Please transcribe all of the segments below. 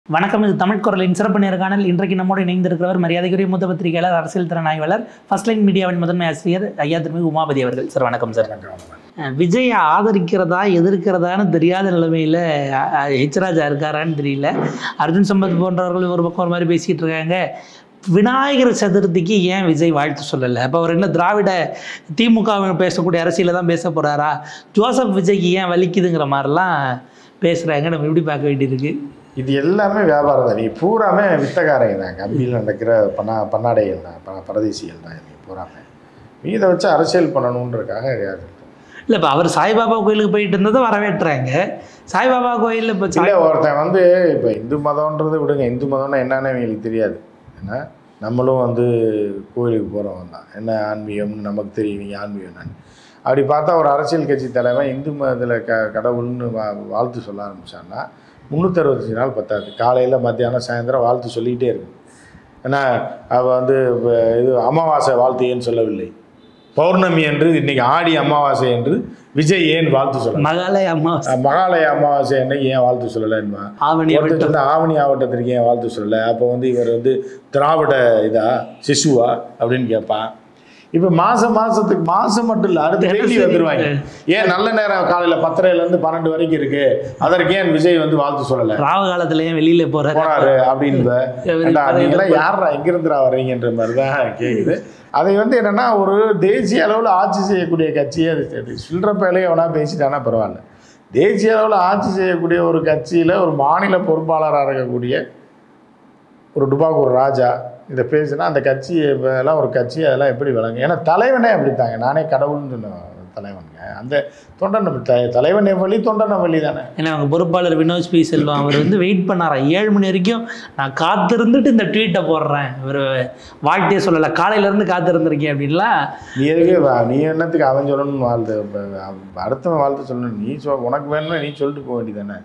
வணக்கம். இது தமிழ் குரலின் சிறப்பு நேர்காணல். இன்றைக்கு நம்மோடு இணைந்திருக்கிறவர் மரியாதைக்குரிய மூத்த பத்திரிகையாளர், அரசியல் திறன் ஆய்வாளர், ஃபர்ஸ்ட் லைன் மீடியாவின் முதன்மை ஆசிரியர் ஐயா திருமிகு உமாபதி அவர்கள். சார் வணக்கம். சார் விஜயை ஆதரிக்கிறதா எதிர்க்கிறதான்னு தெரியாத நிலைமையில் ஹெச்ராஜா இருக்காரான்னு தெரியல. அர்ஜுன் சம்பத் போன்றவர்கள் ஒரு பக்கம் ஒரு மாதிரி பேசிக்கிட்டு இருக்காங்க. விநாயகர் சதுர்த்திக்கு ஏன் விஜய் வாழ்த்து சொல்லலை? அப்போ அவர் என்ன திராவிட திமுக பேசக்கூடிய அரசியலில் தான் பேச போகிறாரா? ஜோசப் விஜய்க்கு ஏன் வலிக்குதுங்கிற மாதிரிலாம் பேசுகிறாங்க. நம்ம எப்படி பார்க்க வேண்டியிருக்கு? இது எல்லாமே வியாபாரம் தான். நீ பூராமே வித்தகாரங்க தான். கம்பியில் நடக்கிற பன்னாடைகள் தான், பரதேசிகள் தான். நீ பூராமே இதை வச்சு அரசியல் பண்ணணுன்றதுக்காக யார் இல்லை. இப்போ அவர் சாய்பாபா கோயிலுக்கு போயிட்டு இருந்ததை வரவேற்றாங்க. சாய்பாபா கோயிலில் இப்போ இல்லை, ஒருத்தன் இப்போ இந்து மதம்ன்றது விடுங்க, இந்து மதம்னா என்னன்னு எங்களுக்கு தெரியாது. ஏன்னா நம்மளும் கோயிலுக்கு போகிறவங்க தான். என்ன ஆன்மீகம்னு நமக்கு தெரியும், ஆன்மீகம் என்னன்னு. அப்படி பார்த்தா ஒரு அரசியல் கட்சி தலைவன் இந்து மதத்தில் கடவுள்னு வாழ்த்து சொல்ல ஆரம்பித்தான்னா 365 நாள் பத்தாது. காலையில் மத்தியானம் சாயந்தரம் வாழ்த்து சொல்லிக்கிட்டே இருக்கு. ஏன்னா அவள் இது அமாவாசை வாழ்த்து ஏன் சொல்லவில்லை? பௌர்ணமி என்று இன்னைக்கு ஆடி அமாவாசை என்று விஜய் ஏன் வாழ்த்து சொல்ல? மகாலய அமாவாசை அன்னைக்கு ஏன் வாழ்த்து சொல்லலைன்னா ஆவணி ஆவட்டத்திற்கு ஏன் வாழ்த்து சொல்லலை? அப்போ இவர் திராவிட இதா சிசுவா அப்படின்னு கேட்பான். இப்போ மாதம் மட்டும் இல்லை, அடுத்த டெய்லி வந்துடுவாங்க. ஏன் நல்ல நேரம் காலையில் 10:30 12 வரைக்கும் இருக்கு, அதற்கு ஏன் விஜய் வாழ்த்து சொல்லலை? ராவ காலத்துல ஏன் வெளியில போறாரு அப்படின்னு நீங்களாம் யாரா எங்கிருந்துரா வர்றீங்கன்ற மாதிரி தான் கேட்குது. அதை என்னன்னா ஒரு தேசிய அளவில் ஆட்சி செய்யக்கூடிய கட்சியே அது சில்லற பேலையே எவனா பேசிட்டானா பரவாயில்ல. தேசிய அளவில் ஆட்சி செய்யக்கூடிய ஒரு கட்சியில் ஒரு மாநில பொறுப்பாளராக இருக்கக்கூடிய ஒரு டுபாக்கூர் ராஜா இதை பேசுனா அந்த கட்சி எல்லாம் ஒரு கட்சி அதெல்லாம் எப்படி விளங்கு? ஏன்னா தலைவனே அப்படித்தாங்க. நானே கடவுள்னு சொன்ன தலைவனுங்க. அந்த தொண்டன் தலைவன் வழி தொண்டன் வழி தானே. ஏன்னா அவங்க பொறுப்பாளர் வினோத் பி செல்வம் அவர் வெயிட் பண்ணாராம் 7 மணி வரைக்கும். நான் காத்திருந்துட்டு இந்த ட்வீட்டை போடுறேன், இவர் வாழ்த்தே சொல்லலை, காலையிலேருந்து காத்திருந்திருக்கேன் அப்படின்லாம். நீ எதுக்கு நீ என்னத்துக்கு அவன் சொல்லணும்னு வாழ்த்து அடுத்தவன் வாழ்த்து சொல்லணும்? நீ உனக்கு வேணும்னா நீ சொல்லிட்டு போக வேண்டியதானே.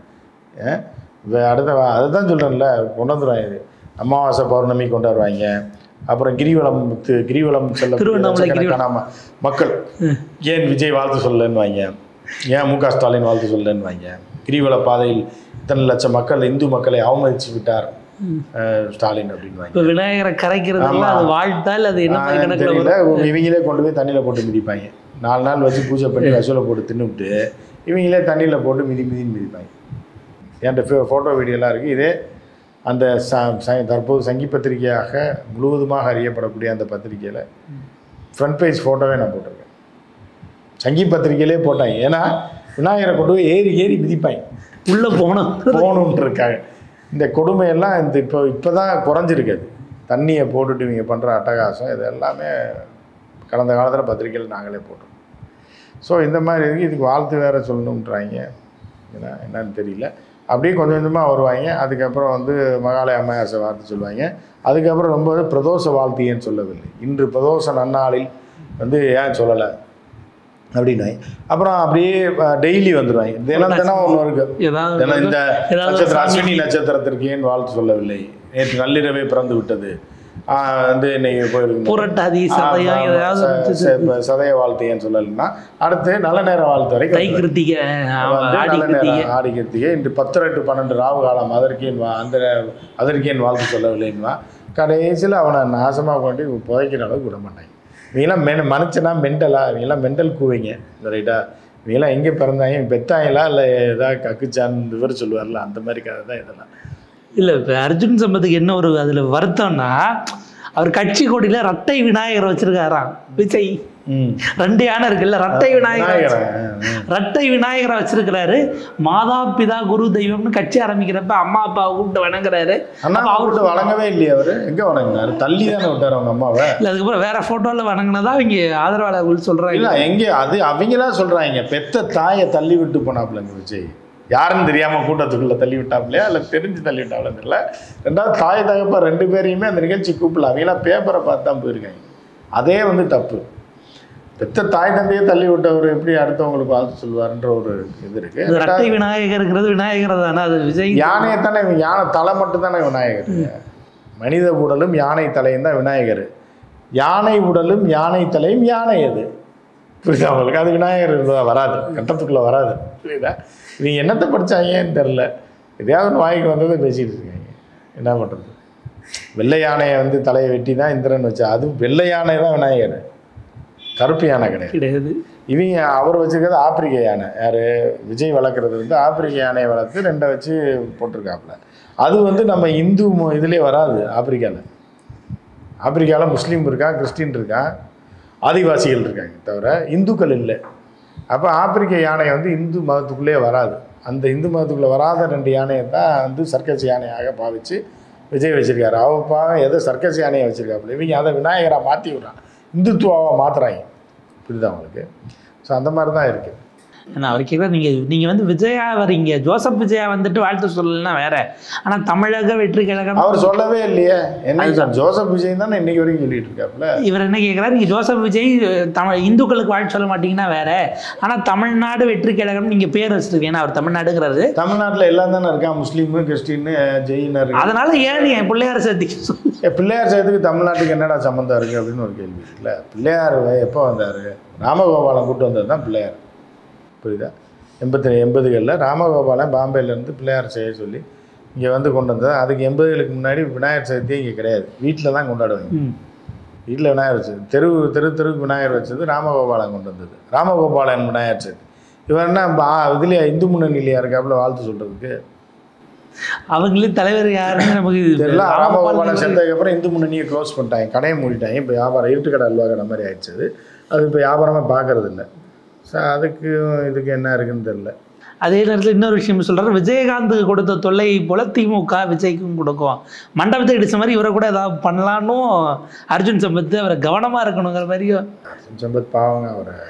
அடுத்த அதுதான் சொல்கிறேன்ல, கொண்டு வந்துடுவாங்க. அமாவாசை பௌர்ணமி கொண்டாடுவாங்க. அப்புறம் கிரிவலம் செல்ல மக்கள் ஏன் விஜய் வாழ்த்து சொல்லலன்னு வாங்க, ஏன் மு.க. ஸ்டாலின் வாழ்த்து சொல்லலன்னு வாங்க. கிரிவல பாதையில் இத்தனை லட்சம் மக்கள், இந்து மக்களை அவமதிச்சு விட்டார் ஸ்டாலின் அப்படின்னு வாங்க. விநாயகரை கரைக்கிறது வாழ்த்தால் அது என்ன தெரியல. இவங்களே கொண்டு போய் தண்ணியில் போட்டு மிதிப்பாங்க. 4 நாள் வச்சு பூஜை பண்ணி வசூலை போட்டு தின்னுவிட்டு இவங்களே தண்ணியில் போட்டு மிதின்னு மிதிப்பாங்க. என்கிட்ட ஃபோட்டோ வீடியோலாம் இருக்குது. இதே அந்த தற்போது சங்கி பத்திரிகையாக முழுவதுமாக அறியப்படக்கூடிய அந்த பத்திரிகையில் ஃப்ரண்ட் பேஜ் ஃபோட்டோவே நான் போட்டிருக்கேன். சங்கி பத்திரிகையிலே போட்டாங்க. ஏன்னா விநாயகரை கொண்டு போய் ஏறி மிதிப்பாங்க, உள்ளே போகணுன்ட்டு இருக்காங்க. இந்த கொடுமையெல்லாம் இப்போ தான் குறைஞ்சிருக்காது. தண்ணியை போட்டுட்டு இவங்க பண்ணுற அட்டகாசம் இது எல்லாமே கடந்த காலத்தில் பத்திரிகையில் நாங்களே போட்டோம். ஸோ இந்த மாதிரி இருக்குது. இதுக்கு வாழ்த்து வேறு சொல்லணுன்றாங்க. ஏன்னா என்னன்னு தெரியல. அப்படியே கொஞ்சம் கொஞ்சமாக வருவாங்க. அதுக்கப்புறம் மகாலய அமாவாசை வாழ்த்து சொல்லுவாங்க. அதுக்கப்புறம் ரொம்ப பிரதோஷ வாழ்த்து ஏன் சொல்லவில்லை, இன்று பிரதோஷ நன்னாளில் ஏன் சொல்லலை அப்படின்னா அப்புறம் அப்படியே டெய்லி வந்துடுவாங்க. தினம் ஒன்று இருக்குது. இந்த நட்சத்திரம் அஸ்வினி நட்சத்திரத்திற்கு ஏன் வாழ்த்து சொல்லவில்லை, நேற்று நள்ளிரவே பிறந்து விட்டது, இன்னைக்கு போயிருக்கு சதய வாழ்த்து ஏன் சொல்லலைன்னா அடுத்து நல்ல நேரம் வாழ்த்து வரைக்கும் ஆடி கிருத்திகை இன்று 10 to 12 ராவு காலம் அதற்கேன் வாழ்த்து சொல்லவில்லைன்னா கடைசியில் அவனை நாசமாக கொண்டு புதைக்கிற அளவுக்கு விட மாட்டாங்க. இவங்கெல்லாம் மனுச்சனா மென்டலா? இவங்கெல்லாம் மென்டல் கூவைங்க ரைட்டா? இவங்கெல்லாம் எங்கே பிறந்தாங்க, பெத்தாங்களா இல்லை ஏதாவது கக்குச்சான்னு இவர் சொல்லுவார்ல, அந்த மாதிரி கதை தான் இதெல்லாம். இல்லை, இப்போ அர்ஜுன் சம்பத்துக்கு என்ன ஒரு அதில் வருத்தம்னா, அவர் கட்சி கொடியில் ரட்டை விநாயகர் வச்சிருக்காராம் விஜய். 2 யானை இருக்குல்ல, ரட்டை விநாயகரை வச்சிருக்கிறாரு. மாதா பிதா குரு தெய்வம்னு கட்சி ஆரம்பிக்கிறப்ப அம்மா அப்பாவை கூப்பிட்டு வணங்குறாரு. அவர்கிட்ட வணங்கவே இல்லையா? அவரு எங்க வணங்கினாரு? தள்ளி தானே விட்டாரு அவங்க அம்மாவை. இல்லை, அதுக்கப்புறம் வேற போட்டோவில் வணங்கினதா அவங்க ஆதரவாளர்கள் சொல்றாங்க. இல்லை, எங்கே அவங்களாம் சொல்றாங்க பெத்த தாயை தள்ளி விட்டு போனாப்புலங்க விஜய். யாருன்னு தெரியாமல் கூட்டத்துக்குள்ளே தள்ளி விட்டாப்லையா இல்லை தெரிஞ்சு தள்ளி விட்டாப்ல தெரியல. 2வது தாய் தகப்பா 2 பேரையுமே அந்த நிகழ்ச்சி கூப்பிடல. அவங்களாம் பேப்பரை பார்த்து தான் போயிருக்காங்க. அதே தப்பு. பெத்த தாய் தந்தையே தள்ளி விட்டவர் எப்படி அடுத்தவங்களுக்கு வாழ்த்து சொல்லுவாருன்ற ஒரு இது இருக்கு. ரட்டை விநாயகருங்கிறது விநாயகர் தானே, அது விஜய். யானையைத்தானே, யானை தலை மட்டும் தானே விநாயகர். மனித உடலும் யானை தலையும் தான் விநாயகர். யானை உடலும் யானை தலையும் யானை அது. புரியுதா அவங்களுக்கு? அது விநாயகர் வராது, கட்டத்துக்குள்ளே வராது. புரியுதா? இவங்க என்னத்தை படித்தாங்கன்னு தெரில. எதையாவது வாய்க்கு வந்ததை பேசிகிட்டு இருக்காங்க. என்ன பண்ணுறது? வெள்ளை யானையை வந்து தலையை வெட்டி தான் இந்திரன் வச்சா, அது வெள்ளை யானை தான் விநாயகர், கருப்பு யானை கிடையாது. இவங்க அவர் வச்சுருக்கிறது ஆப்பிரிக்க யானை. யார்? விஜய் வளர்க்குறது வந்து ஆப்பிரிக்க யானையை வளர்த்து 2 வச்சு போட்டிருக்காப்புல. அது வந்து நம்ம இந்து இதுலேயே வராது. ஆப்பிரிக்காவில் முஸ்லீம் இருக்கான், கிறிஸ்டின் இருக்கான், ஆதிவாசிகள் இருக்காங்க, தவிர இந்துக்கள் இல்லை. அப்போ ஆப்பிரிக்க யானை வந்து இந்து மதத்துக்குள்ளே வராது. அந்த இந்து மதத்துக்குள்ளே வராத 2 யானையை தான் வந்து சர்க்கஸ் யானையாக பாவித்து விஜய் வச்சுருக்காரு. அவப்பா எதை சர்க்கஸ் யானையை வச்சுருக்காப்புல, இவங்க அதை விநாயகராக மாற்றி விட்றான், இந்துத்துவாவை மாற்றுறாங்க. புரியுதா உங்களுக்கு? ஸோ அந்த மாதிரி தான் இருக்குது. ஏன்னா அவர் கேட்குறா, நீங்கள் வந்து விஜயா வரீங்க, ஜோசப் விஜயா வந்துட்டு வாழ்த்து சொல்லலைன்னா வேற, ஆனால் தமிழக வெற்றி கழகம் அவர் சொல்லவே இல்லையே. என்ன ஜோசப் விஜய் தானே இன்னைக்கு வரைக்கும் சொல்லிட்டு இருக்காப்புல. இவர் என்ன கேட்குறாரு, நீங்கள் ஜோசப் விஜய் இந்துக்களுக்கு வாழ்த்து சொல்ல மாட்டீங்கன்னா வேற, ஆனால் தமிழ்நாடு வெற்றி கழகம் நீங்கள் பேர் வச்சுருக்கீங்க. ஏன்னா அவர் தமிழ்நாடுங்கிறாரு. தமிழ்நாட்டில் எல்லாம் தானே இருக்கான், முஸ்லீமு, கிறிஸ்டின்னு, ஜெயினர். அதனால ஏன் என் பிள்ளையார் சேர்த்துக்கு பிள்ளையார் சேர்த்துக்கு தமிழ்நாட்டுக்கு என்னடா சம்மந்தம் இருக்குது அப்படின்னு ஒரு கேள்வி இருக்குல்ல. பிள்ளையார் எப்போ வந்தார்? ராமகோபாலம் கூப்பிட்டு வந்தது தான் பிள்ளையார். புரியுதா? 80களில் ராமகோபாலன் பாம்பேலேருந்து பிள்ளையார் செய்ய சொல்லி இங்கே வந்து கொண்டு வந்தது. அதுக்கு 80களுக்கு முன்னாடி விநாயகர் சதுர்த்தியே இங்கே கிடையாது, வீட்டில் தான் கொண்டாடுவாங்க. வீட்டில் விநாயகர் வச்சது, தெருவுக்கு விநாயகர் வச்சது ராமகோபாலன் கொண்டு வந்தது. ராமகோபாலன் விநாயகர் சதுர்த்தி. இவர் என்ன இதுலேயே இந்து முன்னணியிலையா இருக்காப்புல வாழ்த்து சொல்கிறதுக்கு? அவங்களே தலைவர் யாருன்னு நமக்கு இதெல்லாம் ராமகோபாலன் சேர்ந்ததுக்கப்புறம் இந்து முன்னணியை க்ளோஸ் பண்ணிட்டாங்க, கடையை மூடிட்டாங்க. இப்போ வியாபாரம் இருட்டு கடை அல்வா கடை மாதிரி ஆயிடுச்சு. அது இப்போ வியாபாரமாக பார்க்கறது இல்லை. ஸோ அதுக்கு இதுக்கு என்ன இருக்குன்னு தெரியல. அதே நேரத்தில் இன்னொரு விஷயம் சொல்கிறார், விஜயகாந்த் கொடுத்த தொல்லையை போல் திமுக விஜய்க்கும் கொடுக்கும். மண்டபத்தை இடிச்ச மாதிரி இவரை கூட ஏதாவது பண்ணலான்னு அர்ஜுன் சம்பத் அவரை கவனமாக இருக்கணுங்கிற மாதிரியும். அர்ஜுன் சம்பத் பாவங்க, அவர்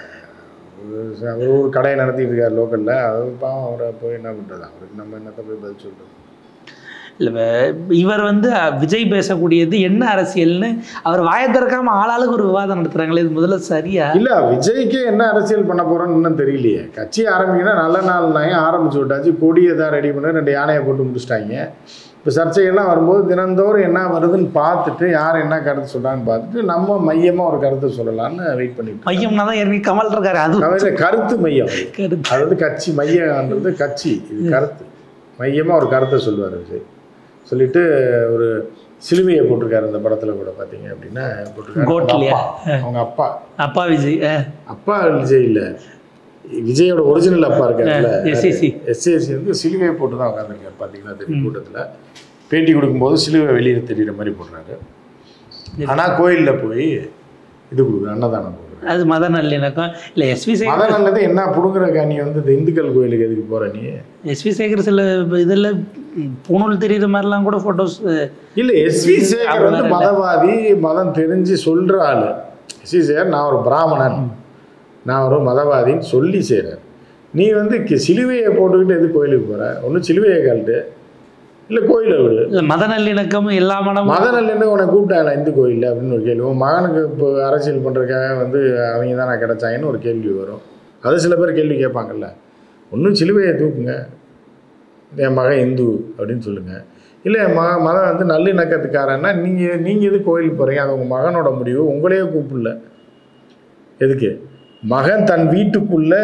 ஒரு கடையை நடத்திட்டு இருக்கார் லோக்கலில். அவர் பாவம், அவரை போய் என்ன பண்ணுறது? அவருக்கு நம்ம என்னத்தை போய் பதில் சொல்கிறது? இல்லை, இவர் வந்து விஜய் பேசக்கூடியது என்ன அரசியல்னு அவர் வாயை திறக்காம ஆளாளுக்கு ஒரு விவாதம் நடத்துகிறாங்களே, இது முதல்ல சரியா? இல்லை, விஜய்க்கு என்ன அரசியல் பண்ண போகிறோன்னு இன்னும் தெரியலையே. கட்சி ஆரம்பிக்கன்னா நல்ல நாள் நாங்க ஆரம்பிச்சு விட்டாச்சு, கொடியை தான் ரெடி பண்ணி 2 யானையை போட்டு முடிச்சிட்டாங்க. இப்போ சர்ச்சைகள்லாம் வரும்போது தினந்தோறும் என்ன வருதுன்னு பார்த்துட்டு யார் என்ன கருத்து சொல்கிறான்னு பார்த்துட்டு நம்ம மையமாக ஒரு கருத்து சொல்லலான்னு வெயிட் பண்ணிட்டு. மையம்னா தான் ஏற்கனவே கமல் இருக்காரு, அது கருத்து மையம். அதாவது கட்சி மையம்ன்றது கட்சி, இது கருத்து மையமாக ஒரு கருத்தை சொல்லுவார் விஜய். சொல்லிட்டு ஒரு சிலுவையை போட்டிருக்காரு அந்த படத்தில் கூட பார்த்தீங்க அப்படின்னா போட்டிருக்காரு. அவங்க அப்பா விஜய் இல்லை, விஜயோட ஒரிஜினல் அப்பா இருக்காருல்ல, எஸ்ஏசி வந்து சிலுவையை போட்டு தான் உட்காந்துருக்காரு. பார்த்தீங்கன்னா தெரியும், கூட்டத்தில் பேட்டி கொடுக்கும்போது சிலுவை வெளியில் தெரிகிற மாதிரி போடுறாரு. ஆனால் கோயிலில் போய் இது கொடுக்குற அன்னதானம் கொடுக்குறாரு. அது மத நல்லிணக்கம். இல்லை, எஸ்வி சேகர் மத நல்லது என்ன பிடுங்குறக்கா? நீ வந்து இந்த இந்துக்கள் கோயிலுக்கு எதுக்கு போகிற? நீ எஸ்வி சேகர் சில இதில் பூணூல் தெரியுற மாதிரிலாம் கூட ஃபோட்டோஸ். இல்லை, எஸ்வி சேகர் வந்து மதவாதி, மதம் தெரிஞ்சு சொல்கிற ஆள். எஸ்வி சேகர் நான் ஒரு பிராமணன், நான் ஒரு மதவாதின்னு சொல்லி செய்கிறார். நீ வந்து சிலுவையை போட்டுக்கிட்டு எது கோயிலுக்கு போகிற? ஒன்றும் சிலுவையை கழட்டு, இல்லை கோயிலை விடு. இல்லை, மத நல்லிணக்கம் எல்லா மத நல்லிணக்கம் உனக்கு கூப்பிட்டாங்களா இந்து கோயிலில் அப்படின்னு ஒரு கேள்வி. உன் மகனுக்கு இப்போ அரசியல் பண்ணுறதுக்காக வந்து அவங்க தான் நான் கிடைச்சாங்கன்னு ஒரு கேள்வி வரும். அது சில பேர் கேள்வி கேட்பாங்கல்ல. ஒன்றும் சிலுவையை தூக்குங்க, என் மகன் இந்து அப்படின்னு சொல்லுங்கள். இல்லை, என் மதம் வந்து நல்லிணக்கத்துக்காரன்னா நீங்கள் எது கோயிலுக்கு போகிறீங்க? அது உங்கள் மகனோட முடிவு, உங்களையே கூப்பிடல. எதுக்கு? மகன் தன் வீட்டுக்குள்ளே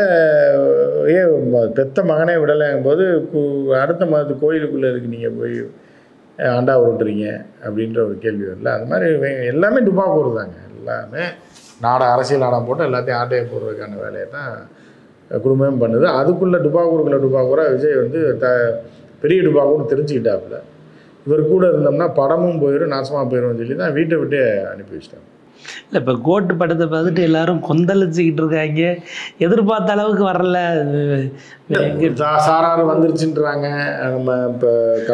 பெத்த மகனே விடலைங்கும் போது அடுத்த மதத்து கோயிலுக்குள்ளே இருக்கு நீங்கள் போய் ஆண்டா உருட்டுறீங்க அப்படின்ற ஒரு கேள்வி வரல. அது மாதிரி எல்லாமே டுபாக்கூர் தாங்க. எல்லாமே அரசியல் நாடம் போட்டு எல்லாத்தையும் ஆட்டையை போடுறதுக்கான வேலையை தான் குடும்பம் பண்ணுது. அதுக்குள்ளே டுபாக்கூராக விஜய் வந்து பெரிய டுபாக்கூர் தெரிஞ்சுக்கிட்டாப்புல. இவர் கூட இருந்தோம்னா படமும் போயிடும், நாசமாக போயிடும்னு சொல்லி தான் வீட்டை விட்டு அனுப்பி வச்சிட்டாங்க. இல்லை, இப்போ கோட்டு படத்தை பார்த்துட்டு எல்லாரும் கொந்தளிச்சுக்கிட்டு இருக்காங்க, எதிர்பார்த்த அளவுக்கு வரல. சாராரு வந்துருச்சுன்றாங்க. நம்ம இப்போ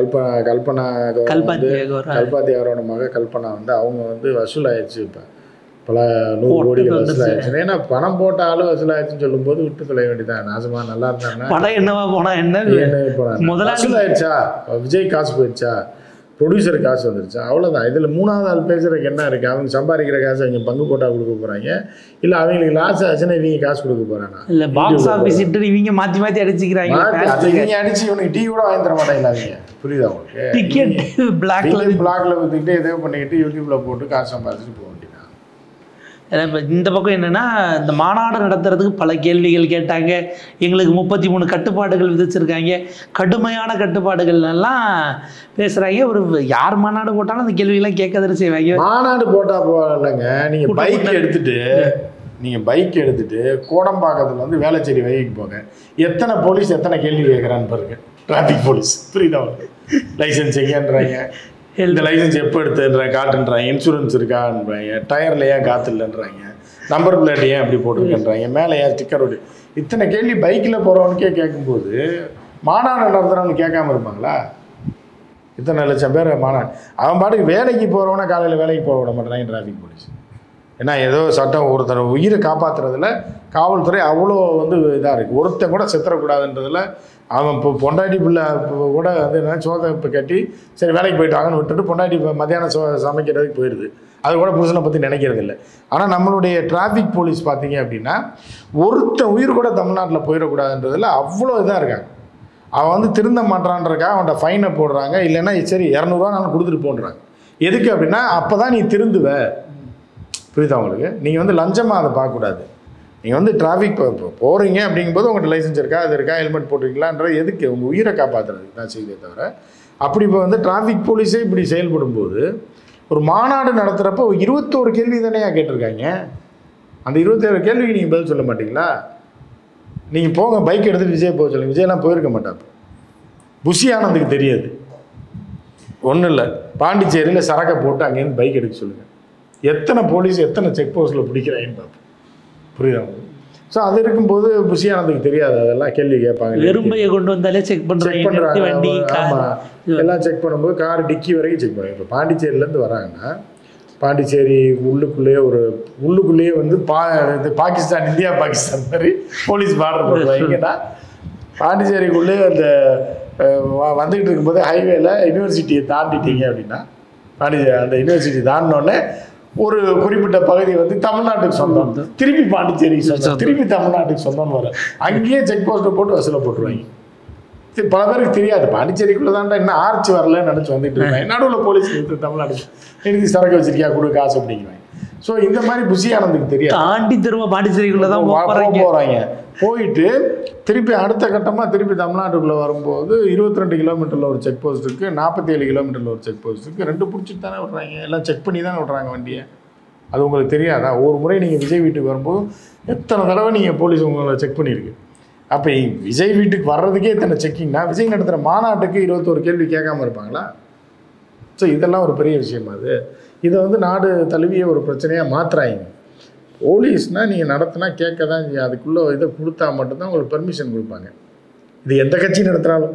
கல்பாத்தியாரோட மக கல்பனா வந்து அவங்க வந்து வசூலாயிடுச்சு. இப்போ பல 100 கோடிகள் வசூலாயிடுச்சு. ஏன்னா பணம் போட்டாலும் வசூலாயிடுச்சுன்னு சொல்லும்போது விட்டு தொலை வேண்டியதான். நாசமா நல்லா இருந்தாங்கன்னா படம் என்னவா போனா என்ன முதல்ல வசூலாயிடுச்சா, விஜய் காசு போயிடுச்சா, ப்ரொடியூசர் காசு வந்துருச்சா, அவ்வளோதான். இதில் 3வது ஆள் பேசுகிறதுக்கு என்ன இருக்குது? அவங்க சம்பாதிக்கிற காசு அவங்க பங்கு போட்டால் கொடுக்க போகிறாங்க, இல்லை அவங்களுக்கு லாஸ் ஆச்சுன்னா இவங்க காசு கொடுக்க போகிறானா? இல்லை, பாக்ஸ் ஆஃபீஸ் இவங்க மாற்றி அடிச்சுக்கிறாங்க. இவங்க அடிச்சு இவனுக்கு டீ கூட வாங்கி தர மாட்டாங்களா? அவங்க புரியுதா உங்களுக்கு? டிக்கெட் பிளாக்ல விற்றுக்கிட்டு எதோ பண்ணிக்கிட்டு யூடியூப்பில் போட்டு காசு சம்பாதிச்சுட்டு போக வேண்டியதான். இப்போ இந்த பக்கம் என்னென்னா இந்த மாநாடு நடத்துறதுக்கு பல கேள்விகள் கேட்டாங்க. எங்களுக்கு 33 கட்டுப்பாடுகள் விதிச்சிருக்காங்க, கடுமையான கட்டுப்பாடுகள்லாம் பேசுகிறாங்க. ஒரு யார் மாநாடு போட்டாலும் அந்த கேள்வியெல்லாம் கேட்கதானே செய்வாங்க. மாநாடு போட்டால் போகலைங்க, நீங்கள் பைக் எடுத்துட்டு கோடம்பாக்கத்தில் வந்து வேளச்சேரி வகைக்கு போங்க, எத்தனை போலீஸ் எத்தனை கேள்வி கேட்குறான்னு பாருங்க. டிராஃபிக் போலீஸ் புரியுதா? லைசன்ஸ் எங்கேன்றாங்க, இந்த லைசன்ஸ் எப்போ எடுத்துன்றாங்க, காட்டுன்றாங்க, இன்சூரன்ஸ் இருக்கான்றாங்க, டயரில் ஏன் காற்று இல்லைன்றாங்க, நம்பர் பிளேட் ஏன் அப்படி போட்டுருக்கேன்றாங்க, மேலே ஏன் ஸ்டிக்கர் ஒட்டி, இத்தனை கேள்வி பைக்கில் போகிறவனுக்கே கேட்கும்போது மாநாடு நடத்துகிறவனு கேட்காம இருப்பாங்களா? இத்தனை லட்சம் பேர் மாநாடு. அவன் பாட்டுக்கு வேலைக்கு போகிறவன காலையில் வேலைக்கு போக விட மாட்டேறாங்க டிராஃபிக் போலீஸ். ஏன்னா ஏதோ சட்டம் ஒருத்தர் உயிரை காப்பாற்றுறதுல காவல்துறை அவ்வளோ வந்து இதாக இருக்குது. ஒருத்தன் கூட செத்துறக்கூடாதுன்றதில் அவன் இப்போ பொண்டாட்டி பிள்ளை கூட வந்து என்ன சோதை இப்போ கட்டி சரி வேலைக்கு போயிட்டு வாங்கன்னு விட்டுட்டு பொண்டாட்டி இப்போ மத்தியானம் சமைக்கிறதுக்கு போயிடுது. அது கூட புருஷனை பற்றி நினைக்கிறது இல்லை. ஆனால் நம்மளுடைய டிராஃபிக் போலீஸ் பார்த்தீங்க அப்படின்னா ஒருத்தன் உயிர் கூட தமிழ்நாட்டில் போயிடக்கூடாதுன்றதில் அவ்வளோ இதாக இருக்காங்க. அவன் வந்து திருந்த மாட்டான்றக்காக அவன்கிட்ட ஃபைனை போடுறாங்க. இல்லைன்னா சரி 200 நாள் கொடுத்துட்டு போடுறாங்க. எதுக்கு அப்படின்னா அப்போ தான் நீ திருந்துவ. புரியுதா உங்களுக்கு? நீங்கள் வந்து லஞ்சமாக அதை பார்க்கக்கூடாது. நீங்கள் வந்து டிராஃபிக் போகிறீங்க அப்படிங்கும்போது உங்கள்கிட்ட லைசன்ஸ் இருக்கா, அது இருக்கா, ஹெல்மெட் போட்டிருக்கீங்களான்றது எதுக்கு? உங்கள் உயிரை காப்பாற்றுறதுக்கு தான் செய்தே தவிர. அப்படி இப்போ வந்து டிராஃபிக் போலீஸே இப்படி செயல்படும் போது ஒரு மாநாடு நடத்துகிறப்போ 21 கேள்வி தானே கேட்டிருக்காங்க. அந்த 21 கேள்விக்கு நீங்கள் பதில் சொல்ல மாட்டீங்களா? நீங்கள் போங்க பைக் எடுத்துகிட்டு விஜய் போக சொல்லுங்கள். விஜயெல்லாம் போயிருக்க மாட்டாங்க. புஷி ஆனந்துக்கு தெரியாது. ஒன்றும் இல்லை, பாண்டிச்சேரியில் சரக்கை போட்டு அங்கேருந்து பைக் எடுக்க சொல்லுங்கள். எத்தனை போலீஸ் எத்தனை செக் போஸ்ட்டில் பிடிக்கிறாங்கன்னு பார்ப்போம். புரியுதா? ஸோ அது இருக்கும்போது புஷி ஆனந்துக்கு தெரியாது. அதெல்லாம் கேள்வி கேட்பாங்க. வெறும்பையை கொண்டு வந்தாலே செக் பண்ணுறாங்க. வண்டி எல்லாம் செக் பண்ணும்போது கார் டிக்கி வரைக்கும் செக் பண்ணுவாங்க. இப்போ பாண்டிச்சேரியிலேருந்து வராங்கன்னா பாண்டிச்சேரி உள்ளுக்குள்ளேயே வந்து பாகிஸ்தான் இந்தியா பாகிஸ்தான் மாதிரி போலீஸ் பார்டர் போடுவாங்கன்னா பாண்டிச்சேரிக்குள்ளே அந்த வந்துக்கிட்டு இருக்கும்போது ஹைவேல யூனிவர்சிட்டியை தாண்டிட்டீங்க அப்படின்னா அந்த யூனிவர்சிட்டி தாண்டினோடனே ஒரு குறிப்பிட்ட பகுதி வந்து தமிழ்நாட்டுக்கு சொந்தம், திருப்பி பாண்டிச்சேரிக்கு சொந்தம், திருப்பி தமிழ்நாட்டுக்கு சொந்தம்னு வர அங்கேயே செக் போஸ்ட்டை போட்டு வசூலை போட்டுருவாங்க. பல பேருக்கு தெரியாது பாண்டிச்சேரிக்குள்ளே தாண்டா இன்னும் ஆர்ச்சி வரலன்னு நினச்சி வந்துட்டு இருக்காங்க. நடுவில் போலீஸ் தமிழ்நாட்டுக்கு எழுதி சரக்கு வச்சிருக்கியா கொடு காசு அப்படிங்கிறாங்க. ஸோ இந்த மாதிரி புஷி ஆனந்துக்கு தெரியாது. தாண்டி திரும்ப பாண்டிச்சேரிக்குள்ளே தான் போகிறாங்க. போயிட்டு திருப்பி அடுத்த கட்டமாக திருப்பி தமிழ்நாட்டுக்குள்ளே வரும்போது 22 கிலோமீட்டரில் ஒரு செக் போஸ்ட் இருக்குது, 47 கிலோமீட்டரில் ஒரு செக் போஸ்ட் இருக்குது. 2 பிடிச்சிட்டு தானே விட்றாங்க, எல்லாம் செக் பண்ணி தானே விட்றாங்க வண்டியை. அது உங்களுக்கு தெரியாதா? ஒரு முறை நீங்கள் விஜய் வீட்டுக்கு வரும்போது எத்தனை தடவை நீங்கள் போலீஸ் உங்களை செக் பண்ணியிருக்கு. அப்போ விஜய் வீட்டுக்கு வர்றதுக்கே இத்தனை செக்கிங்னா விஜய் நடத்துகிற மாநாட்டுக்கு 21 கேள்வி கேட்காம இருப்பாங்களா? ஸோ இதெல்லாம் ஒரு பெரிய விஷயமா அது. இதை வந்து நாடு தழுவிய ஒரு பிரச்சனையாக மாற்றுறாங்க. போலீஸ்னால் நீங்கள் நடத்தினா கேட்க தான், அதுக்குள்ளே இதை கொடுத்தா மட்டும்தான் உங்களுக்கு பெர்மிஷன் கொடுப்பாங்க. இது எந்த கட்சி நடத்துகிறாலும்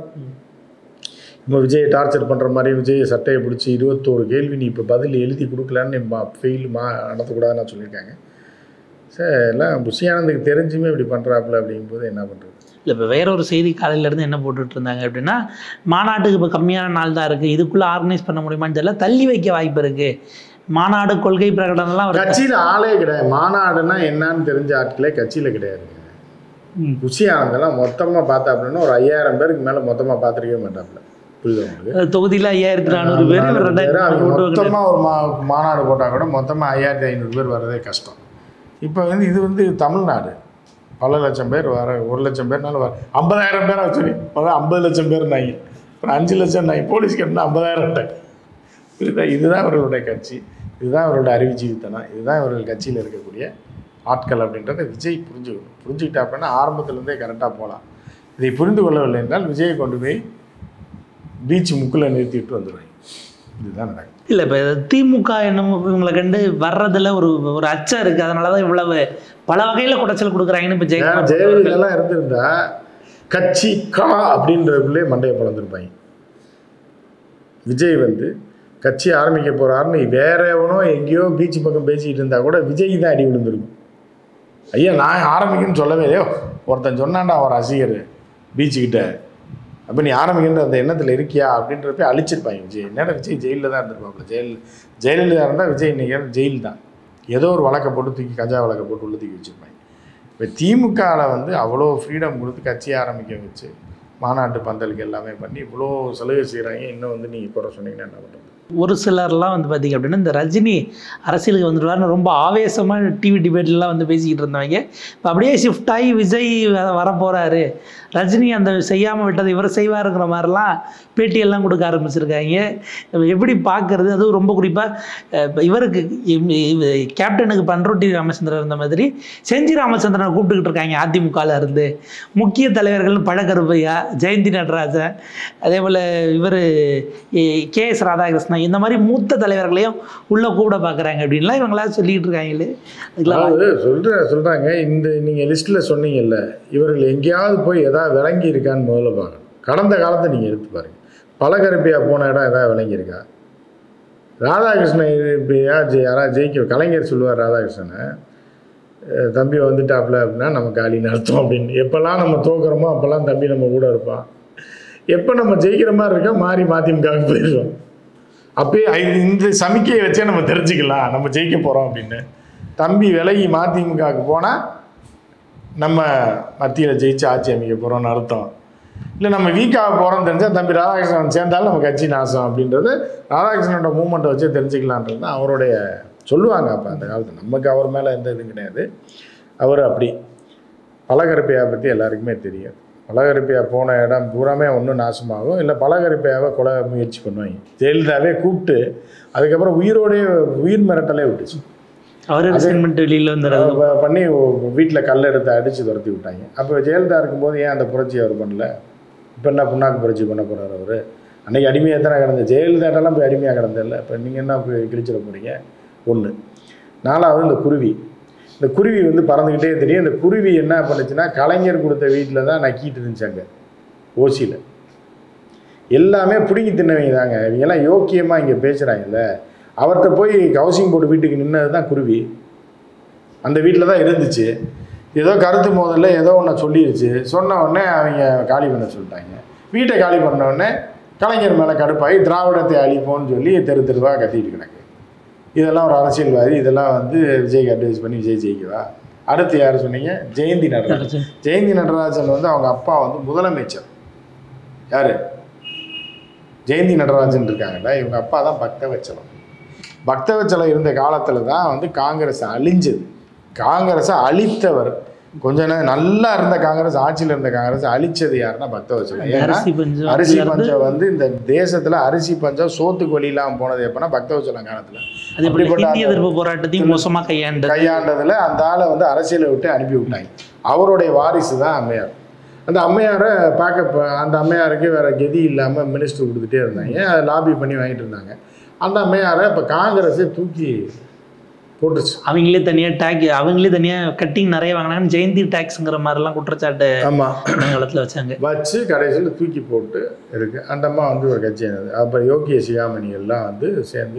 இப்போ விஜயை டார்ச்சர் பண்ணுற மாதிரி விஜயை சட்டையை பிடிச்சி 21 கேள்வி நீ இப்போ பதில் எழுதி கொடுக்கலான்னு ஃபெயில் நடத்தக்கூடாதுன்னு நான் சொல்லியிருக்காங்க. சார் எல்லாம் புஷி ஆனந்துக்கு தெரிஞ்சுமே இப்படி பண்ணுறாப்புல அப்படிங்கும்போது என்ன பண்ணுறது? இல்லை இப்போ வேற ஒரு செய்தி காலையிலேருந்து என்ன போட்டுட்டு இருந்தாங்க அப்படின்னா மாநாட்டுக்கு இப்போ கம்மியான நாள் தான் இருக்குது, இதுக்குள்ளே ஆர்கனைஸ் பண்ண முடியுமான்னு தெரியல, தள்ளி வைக்க வாய்ப்பு இருக்குது. மாநாடு கொள்கை பிரகடனம்லாம் கட்சியில் ஆளே கிடையாது. மாநாடுன்னா என்னன்னு தெரிஞ்ச ஆட்களே கட்சியில் கிடையாதுங்க. புஷி ஆனந்தெல்லாம் மொத்தமாக பார்த்தா அப்படின்னா ஒரு 5000 பேருக்கு மேலே மொத்தமாக பார்த்துருக்கவே மாட்டாப்புல. புரியுது? தொகுதியில் 5400 பேர் மொத்தமாக ஒரு மாநாடு போட்டால் கூட மொத்தமாக 5500 பேர் வர்றதே கஷ்டம். இப்போ வந்து இது வந்து தமிழ்நாடு பல லட்சம் பேர் வர, 1 லட்சம் பேர்னால வர 50,000 பேரை சொல்லி 50 லட்சம் பேர் நாங்க, ஒரு 5 லட்சம் நாங்க போலீஸ் கட்டினா 50,000. புரியுதா? இதுதான் அவர்களுடைய கட்சி, இதுதான் அவர்களுடைய அறிவுஜீவித்தனம், இதுதான் இவர்கள் கட்சியில் இருக்கக்கூடிய ஆட்கள் அப்படின்றத விஜய் புரிஞ்சுக்கணும். புரிஞ்சுக்கிட்டா அப்படின்னா ஆரம்பத்துலேருந்தே கரெக்டாக போகலாம். இதை புரிந்து கொள்ளவில்லை என்றால் விஜயை கொண்டு போய் பீச் முக்கில் நிறுத்திட்டு வந்துடுவாங்க. இதுதான் நடக்கும். இல்லை இப்போ திமுக என்னமோ இவங்களை கண்டு வர்றதுல ஒரு அச்சம் இருக்குது, அதனால தான் இவ்வளவு பல வகையில் குடைச்சல் கொடுக்குறாங்கன்னு. இப்போ ஜெயலலிதாலாம் இருந்திருந்தா கட்சி கா அப்படின்றதுக்குள்ளே மண்டையை பிளந்துருப்பாங்க. விஜய் வந்து கட்சி ஆரம்பிக்க போகிறாருன்னு வேற எவனோ எங்கேயோ பீச் பக்கம் பேசிக்கிட்டு இருந்தால் கூட விஜய் தான் அடி விழுந்திருக்கும். ஐயா நான் ஆரம்பிக்கணும்னு சொல்லவே இல்லையோ, ஒருத்தன் சொன்னான்டா அவர் ரசிகர் பீச்சுக்கிட்ட, அப்போ நீ ஆரம்பிக்கின்ற அந்த எண்ணத்தில் இருக்கியா அப்படின்றப்ப அழிச்சிருப்பாங்க விஜய். என்னடா விஜய் ஜெயிலில் தான் இருந்திருப்பாப்புல. ஜெயலலிதா இருந்தால் விஜய் இன்றைக்கி ஜெயில் தான். ஏதோ ஒரு வழக்கை போட்டு தூக்கி கஞ்சா வழக்கை போட்டு உள்ள தூக்கி வச்சுருப்பாங்க. இப்போ திமுகவில் வந்து அவ்வளோ ஃப்ரீடம் கொடுத்து கட்சியை ஆரம்பிக்க வச்சு மாநாட்டு பந்தலுக்கு எல்லாமே பண்ணி இவ்வளோ சலுகை செய்கிறாங்க. இன்னும் வந்து நீங்கள் குறை சொன்னீங்கன்னா என்ன பண்ணுறது? ஒரு சிலர்லாம் வந்து பார்த்திங்க அப்படின்னா இந்த ரஜினி அரசியலுக்கு வந்துடுவார்னு ரொம்ப ஆவேசமாக டிவி டிபேட்லாம் வந்து பேசிக்கிட்டு இருந்தவங்க இப்போ அப்படியே ஷிஃப்ட் ஆகி விஜய் வரப்போகிறாரு, ரஜினி அந்த செய்யாமல் விட்டது இவர் செய்வாருங்கிற மாதிரிலாம் பேட்டியெல்லாம் கொடுக்க ஆரம்பிச்சிருக்காங்க. எப்படி பார்க்குறது? அதுவும் ரொம்ப குறிப்பாக இவருக்கு கேப்டனுக்கு பண்ருட்டி ராமச்சந்திரன் இருந்த மாதிரி செஞ்சி ராமச்சந்திரனை கூப்பிட்டுக்கிட்டு இருக்காங்க அதிமுகவில் இருந்து. முக்கிய தலைவர்கள் பழகருப்பையா, ஜெயந்தி நடராஜன், அதே போல் இவர் KS ராதாகிருஷ்ணன், இந்த மாதிரி மூத்த தலைவர்களையும் உள்ளே கூட பார்க்குறாங்க அப்படின்லாம் இவங்களாம் சொல்லிகிட்டு இருக்காங்களே. அதுக்கெல்லாம் சொல்கிறாங்க. இந்த நீங்கள் லிஸ்ட்டில் சொன்னீங்கல்ல, இவர்கள் எங்கேயாவது போய் எதாவது விளங்கி இருக்கான்னு முதல்ல பார்க்கணும். கடந்த காலத்தை நீங்கள் எடுத்து பாருங்கள். பழகருப்பையா போன இடம் எதாவது விளங்கியிருக்கா? ராதாகிருஷ்ணன் இப்படியா யாராவது ஜெயிக்க கலைஞர் சொல்லுவார் ராதாகிருஷ்ணனை, தம்பி வந்துட்டாப்புல அப்படின்னா நம்ம காலின்னு அர்த்தம் அப்படின்னு. எப்போல்லாம் நம்ம தோக்குறோமோ அப்போல்லாம் தம்பி நம்ம கூட இருப்பான். எப்போ நம்ம ஜெயிக்கிற மாதிரி இருக்கா மாறி மதிமுகவுக்கு போயிடுவோம். அப்பயே இந்த சமிக்கையை வச்சே நம்ம தெரிஞ்சுக்கலாம் நம்ம ஜெயிக்க போகிறோம் அப்படின்னு. தம்பி விலகி மதிமுகவுக்கு போனால் நம்ம மத்தியில் ஜெயிச்சு ஆட்சி அமைக்க போகிறோம்னு அர்த்தம். இல்லை நம்ம வீக்காக போகிறோம்னு தெரிஞ்சால் தம்பி ராதாகிருஷ்ணன் சேர்ந்தாலும் நம்ம கட்சி நாசம் அப்படின்றது ராதாகிருஷ்ணனோட மூமெண்ட்டை வச்சே தெரிஞ்சுக்கலான்றது தான் அவருடைய சொல்லுவாங்க. அப்போ அந்த காலத்தில் நமக்கு அவர் மேலே எந்த இதுவும் கிடையாது. அவர் அப்படி பழகருப்பையா பற்றி எல்லாருக்குமே தெரியும். பழகருப்பையா போன இடம் பூராமே ஒன்றும் நாசமாகும், இல்லை பழகருப்பையாவை கொலை முயற்சி பண்ணுவாங்க. ஜெயலலிதாவே கூப்பிட்டு அதுக்கப்புறம் உயிர் மிரட்டலே விட்டுச்சு. அவர் வெளியில் வந்து பண்ணி வீட்டில் கல் எடுத்து அடித்து துரத்தி விட்டாங்க. அப்போ ஜெயலலிதா இருக்கும்போது ஏன் அந்த புரட்சி அவர் பண்ணல? இப்போ என்ன புண்ணாக்கு புரட்சி பண்ண போகிறார் அவர்? அன்றைக்கி அடிமையாக தானே கிடந்த ஜெயலலிதாட்டெல்லாம் போய் அடிமையாக கிடந்தில்ல. இப்போ நீங்கள் என்ன போய் கிழிச்சிட போகிறீங்க? ஒன்று. நாலாவது இந்த குருவி வந்து பறந்துக்கிட்டே தெரியும். இந்த குருவி என்ன பண்ணுச்சுன்னா கலைஞர் கொடுத்த வீட்டில் தான் நக்கிட்டு இருந்துச்சாங்க ஓசியில். எல்லாமே பிடுங்கி தின்னவங்க தாங்க இவங்கெல்லாம். யோக்கியமாக இங்கே பேசுகிறாங்கல்ல, அவர்கிட்ட போய் ஹவுசிங் போர்டு வீட்டுக்கு நின்னது தான் குருவி. அந்த வீட்டில் தான் இருந்துச்சு. ஏதோ கருத்து மோதல்ல ஏதோ ஒன்று சொல்லிடுச்சு. சொன்ன உடனே அவங்க காலி பண்ண சொல்லிட்டாங்க. வீட்டை காலி பண்ண உடனே கலைஞர் மேலே கடுப்பாகி திராவிடத்தை அழிப்போன்னு சொல்லி தெருவாக கத்திட்டு கிடக்கு. இதெல்லாம் ஒரு அரசியல்வாதி, இதெல்லாம் வந்து விஜய்க்கு அட்வைஸ் பண்ணி விஜய் ஜெயிக்கவா? அடுத்து யார் சொன்னீங்க? ஜெயந்தி நடராஜன். ஜெயந்தி நடராஜன் வந்து அவங்க அப்பா வந்து முதலமைச்சர். யார்? ஜெயந்தி நடராஜன் இருக்காங்கல்ல, இவங்க அப்பா தான் பக்தவச்சலம் இருந்த காலத்தில் தான் வந்து காங்கிரஸ் அழிஞ்சது. காங்கிரஸை அழித்தவர் கொஞ்ச நேரம் நல்லா இருந்த காங்கிரஸ், ஆட்சியில் இருந்த காங்கிரஸ் அழிச்சது யாருன்னா பக்தவச்சலம். ஏன்னா அரிசி பஞ்சம் வந்து இந்த தேசத்தில் அரிசி பஞ்சம் சோத்துக்கு வழி இல்லாமல் போனது எப்போனா பக்தவச்சலம் காலத்தில். அப்படிப்பட்ட போராட்டத்தையும் மோசமாக கையாண்டதில் அந்த ஆளை வந்து அரசியலை விட்டு அனுப்பி விட்டாங்க. அவருடைய வாரிசு தான் அம்மையார். அந்த அம்மையாரை பேக்கப், அந்த அம்மையாருக்கு வேறு கெதி இல்லாமல் மினிஸ்டர் கொடுத்துட்டே இருந்தாங்க. அதை லாபி பண்ணி வாங்கிட்டு இருந்தாங்க. அந்த அம்மையாரை இப்போ காங்கிரஸே தூக்கி போட்டுச்சு. அவங்களே தனியாக கட்டிங் நிறைய வாங்கினாங்கன்னு ஜெயந்தி டேக்ஸுங்கிற மாதிரிலாம் குற்றச்சாட்டு காலத்தில் வச்சு கடைசியில் தூக்கி போட்டு இருக்கு. அந்த அம்மா வந்து ஒரு கட்சி ஆனது. அப்போ யோகிய சிகாமணிகள்லாம் வந்து சேர்ந்து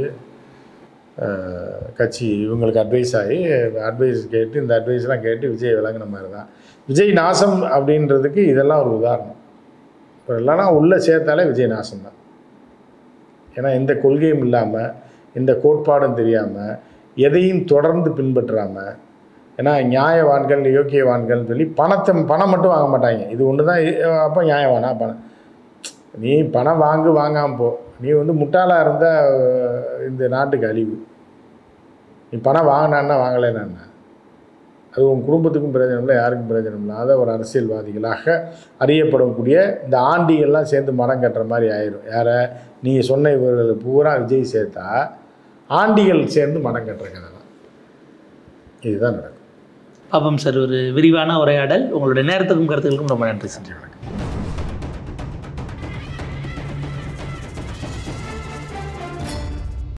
கட்சி இவங்களுக்கு அட்வைஸ் கேட்டு இந்த அட்வைஸ்லாம் கேட்டு விஜய் விளங்கின மாதிரி தான். விஜய் நாசம் அப்படின்றதுக்கு இதெல்லாம் ஒரு உதாரணம். இப்போ இல்லைனா உள்ளே சேர்த்தாலே விஜய் நாசம் தான். ஏன்னா எந்த கொள்கையும் இல்லாமல், எந்த கோட்பாடும் தெரியாமல், எதையும் தொடர்ந்து பின்பற்றாமல், ஏன்னா நியாயவான்கள் யோக்கியவான்கள்னு சொல்லி பணம் மட்டும் வாங்க மாட்டாங்க. இது ஒன்று தான். அப்போ நியாயவானா? நீ பணம் வாங்காமல் போ. நீ வந்து முட்டாளாக இருந்தால் இந்த நாட்டுக்கு அழிவு. நீ பணம் வாங்கினான்னா வாங்கலைன்னா அது உன் குடும்பத்துக்கும் பிரயோஜனம் இல்லை, யாருக்கும் பிரயோஜனம் இல்லை. அதை ஒரு அரசியல்வாதிகளாக அறியப்படக்கூடிய இந்த ஆண்டிகள்லாம் சேர்ந்து மரம் கட்டுற மாதிரி ஆயிரும். யாரை? நீங்கள் சொன்ன இவர்கள் பூரா விஜய் சேர்த்தா ஆண்டிகள் சேர்ந்து மரம் கட்டுற கதை தான். இதுதான் நடக்கும். பாப்பம் சார், ஒரு விரிவான உரையாடல். உங்களுடைய நேரத்துக்கும் கருத்துக்களுக்கும் ரொம்ப நன்றி சார்.